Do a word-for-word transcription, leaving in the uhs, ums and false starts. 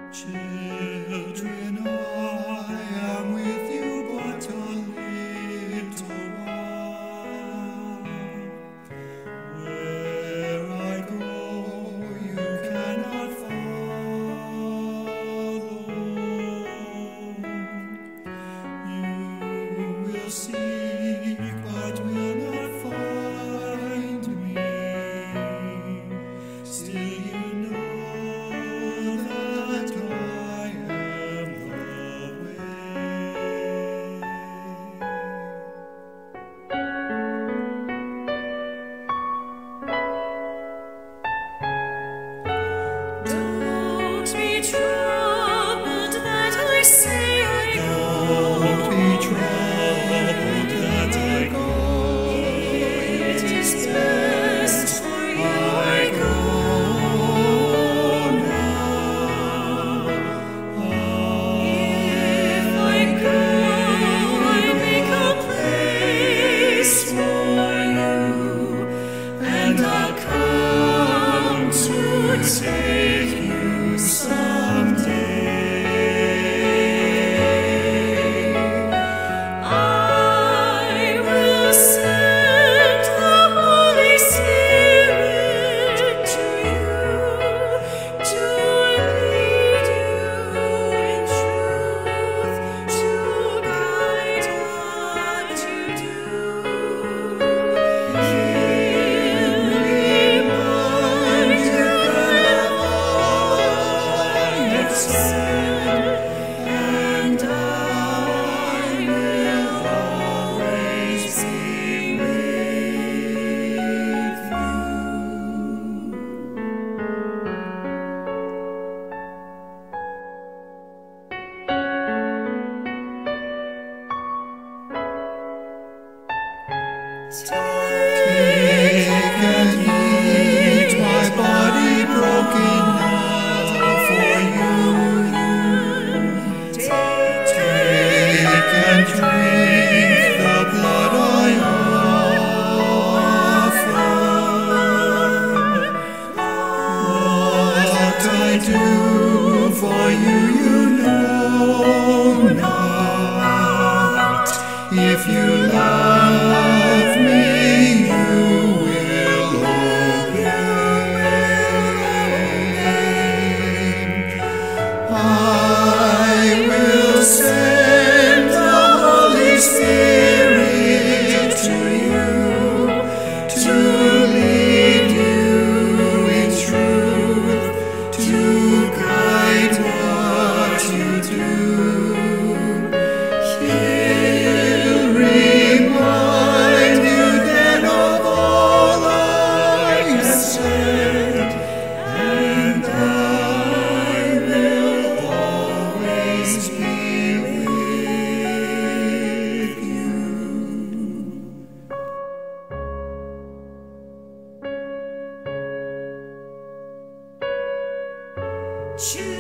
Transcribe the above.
Children, I am with you but a little while. Where I go, you cannot follow. You will seek but will not find me. Still you know that I am the way. Don't be troubled that I say I go. Don't be troubled that I go. It is best for you I go now. If I go, I make a place for you, and I'll come to take you someday. I will send the Holy Spirit to you to lead you in truth, to guide what you do. He'll remind you of all I have said, and I will always be with you. Take and eat my body broken now for you. Take and drink the blood I offer. What I do for you, you know not. If you love me, you will obey. I will send the Holy Spirit to you to lead you in truth, to guide what you do. He'll remind you then of all I have said, and I will always be with you. Choose